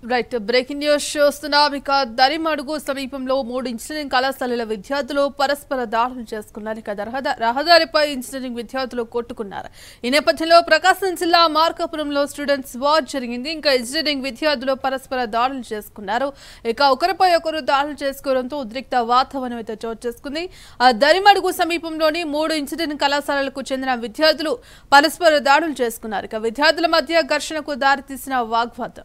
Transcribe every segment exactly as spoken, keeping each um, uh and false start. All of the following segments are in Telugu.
రైట్ బ్రేకింగ్ న్యూస్ చూస్తున్నాం. ఇక దరిమడుగు సమీపంలో మూడు ఇంజనీరింగ్ కళాశాలల విద్యార్థులు పరస్పర దాడులు చేసుకున్నారు. ఇక రహదారిపై ఇంజనీరింగ్ విద్యార్థులు కొట్టుకున్నారు. ఈ నేపథ్యంలో ప్రకాశం జిల్లా మార్కాపురంలో స్టూడెంట్స్ వార్ జరిగింది. ఇంకా ఇంజనీరింగ్ విద్యార్థులు పరస్పర దాడులు చేసుకున్నారు. ఇక ఒకరిపై ఒకరు దాడులు చేసుకోవడంతో ఉద్రిక్త వాతావరణం అయితే చోటు చేసుకుంది. ఆ దరిమడుగు సమీపంలోని మూడు ఇంజనీరింగ్ కళాశాలలకు చెందిన విద్యార్థులు పరస్పర దాడులు చేసుకున్నారు. ఇక విద్యార్థుల మధ్య ఘర్షణకు దారితీసిన వాగ్వాదం.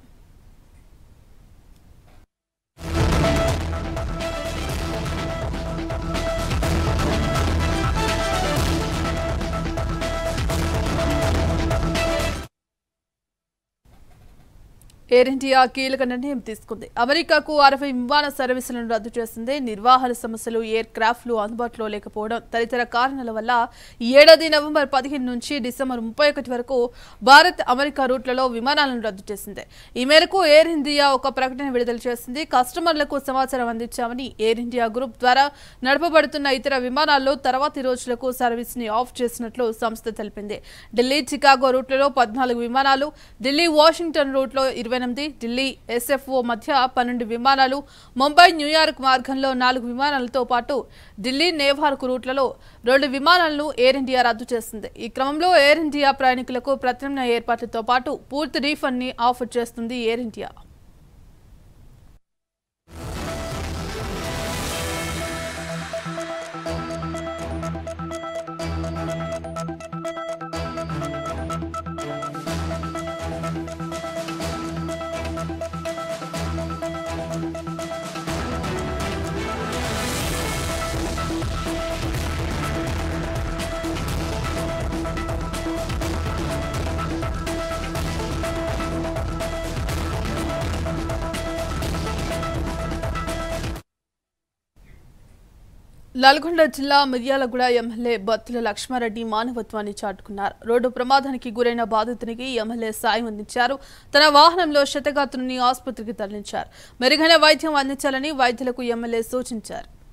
ఎయిర్ ఇండియా కీలక నిర్ణయం తీసుకుంది. అమెరికాకు అరవై విమాన సర్వీసులను రద్దు చేసింది. నిర్వహణ సమస్యలు, ఎయిర్ క్రాఫ్ట్లు అందుబాటులో లేకపోవడం తదితర కారణాల వల్ల ఈ ఏడాది నవంబర్ పదిహేను నుంచి డిసెంబర్ ముప్పై ఒకటి వరకు భారత్ అమెరికా రూట్లలో విమానాలను రద్దు చేసింది. ఈ మేరకు ఎయిర్ ఇండియా ఒక ప్రకటన విడుదల చేసింది. కస్టమర్లకు సమాచారం అందించామని, ఎయిర్ ఇండియా గ్రూప్ ద్వారా నడపబడుతున్న ఇతర విమానాల్లో తర్వాతి రోజులకు సర్వీస్ ని ఆఫ్ చేసినట్లు సంస్థ తెలిపింది. ఢిల్లీ చికాగో రూట్లలో పద్నాలుగు విమానాలు, ఢిల్లీ వాషింగ్టన్ రూట్లో ఇరవై ఎనిమిది, ఢిల్లీ ఎస్ఎఫ్ఓ మధ్య పన్నెండు విమానాలు, ముంబై న్యూయార్క్ మార్గంలో నాలుగు విమానాలతో పాటు ఢిల్లీ నేవార్క్ రూట్లలో రెండు విమానాలను ఎయిర్ ఇండియా రద్దు చేసింది. ఈ క్రమంలో ఎయిర్ ఇండియా ప్రయాణికులకు ప్రత్యామ్నాయ ఏర్పాట్లతో పాటు పూర్తి రీఫండ్ ని ఆఫర్ చేస్తుంది ఎయిర్ ఇండియా. నల్గొండ జిల్లా మిర్యాలగూడ ఎమ్మెల్యే బత్తుల లక్ష్మారెడ్డి మానవత్వాన్ని చాటుకున్నారు. రోడ్డు ప్రమాదానికి గురైన బాధితునికి ఎమ్మెల్యే సాయం అందించారు. తన వాహనంలో క్షతగాత్రుని ఆసుపత్రికి తరలించారు. మెరుగైన వైద్యం అందించాలని వైద్యులకు ఎమ్మెల్యే సూచించారు.